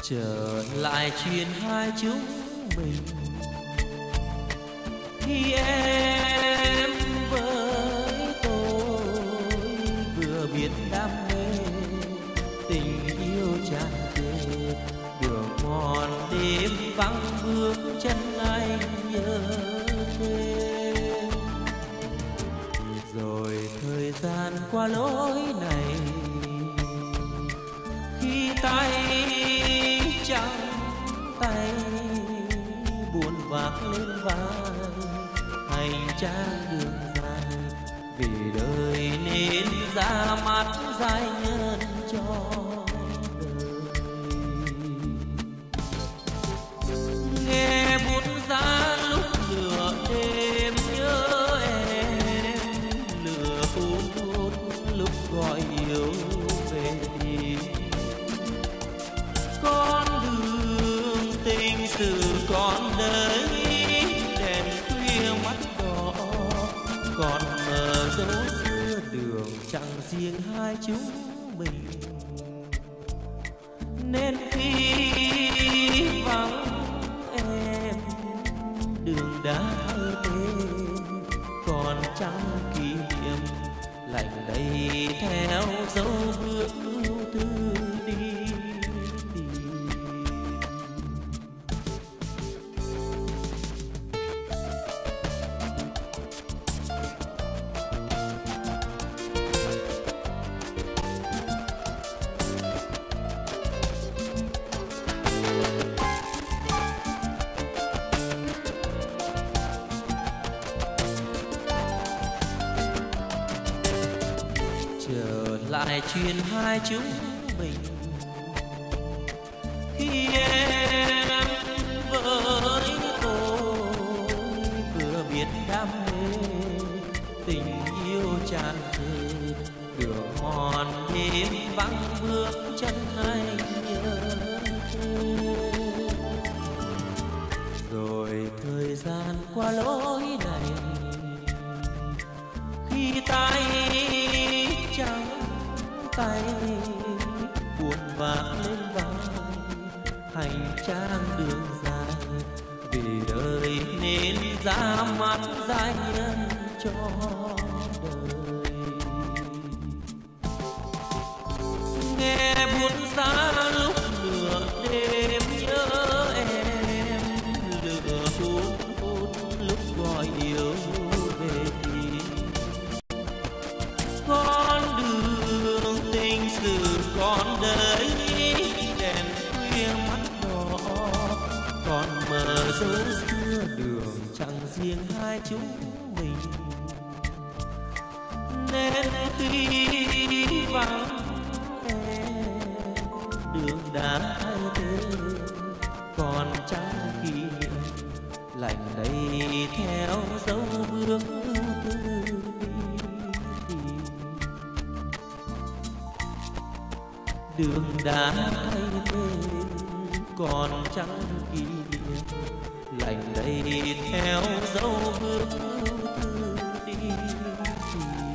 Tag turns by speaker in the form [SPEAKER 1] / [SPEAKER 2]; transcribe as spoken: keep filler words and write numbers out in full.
[SPEAKER 1] trở lại chuyện hai chúng mình khi em với tôi vừa biết đam mê tình yêu tràn trề đường mòn đêm vắng bước chân anh nhớ thêm rồi thời gian qua lối này khi tay trắng tay buồn vác lên vai hành trang đường dài vì đời nên ra mắt dài nhân cho đời nghe buốt giá lúc lửa đêm nhớ em lửa hút hút lúc gọi yêu về đi con đường tình sự còn đấy đèn khuya mắt đỏ còn mờ dấu xưa đường chẳng riêng hai chúng mình nên khi vắng em đường đã thay tên còn chẳng kỷ niệm lạnh đầy theo dấu bước ưu tư đi. Trở lại chuyện hai chúng mình khi em với tôi vừa biết đam mê tình yêu tràn trề đường mòn đêm vắng bước chân anh nhớ thương rồi thời gian qua lối này khi tay trắng tay buồn vác lên vai hành trang đường dài vì đời nên ra mắt giai nhân cho đời nghe buốt giá lúc lửa đêm nhớ em lửa hút hút lúc gọi yêu về đi con đường tình sự còn đấy đèn khuya mắt đỏ còn mờ dấu xưa đường chẳng riêng hai chúng mình nên khi vắng em đường đã thay tên còn chẳng kỷ niệm lạnh đầy theo dấu bước ưu tư đường đã thay tên còn chẳng kỷ niệm lạnh đầy theo dấu bước ưu tư đi.